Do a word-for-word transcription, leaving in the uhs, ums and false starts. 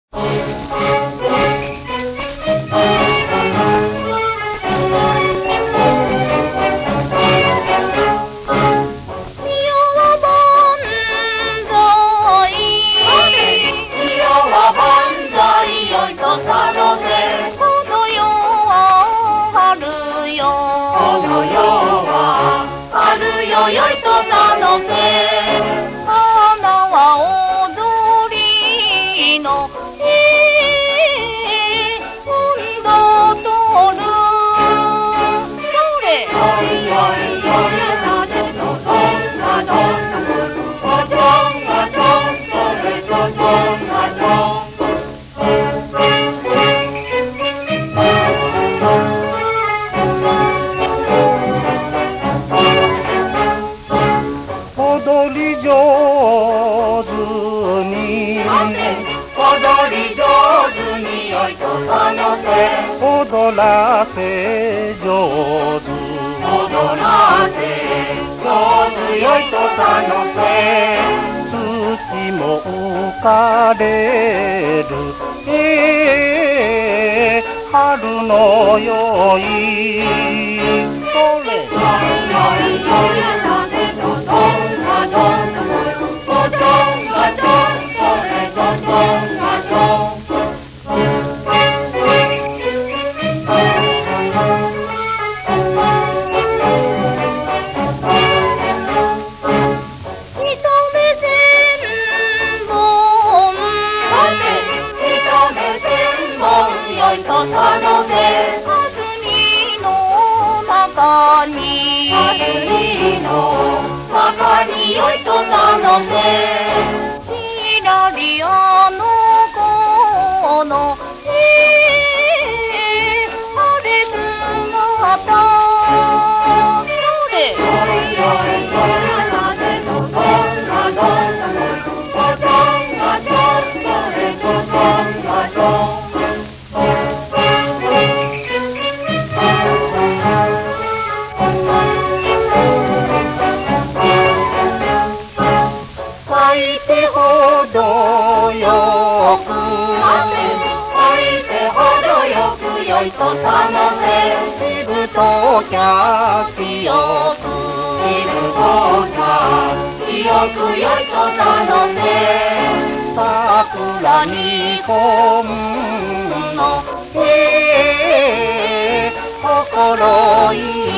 踊り上手に踊り上手によいとさのせ踊らせ上手踊らせ上手よいとさのせ月も浮かれる、えー、春のよいそれとさのせ霞の中に霞の中によいとさのせひらりあの子のえー、晴れ姿それよいよいそらなでとそんなどんなおとんがちょんそれとそんがちょんほどよく咲いてほどよくよいとさのせしぶときゃ清くしぶときゃ清くよいとさのせ桜に本の、えー、心意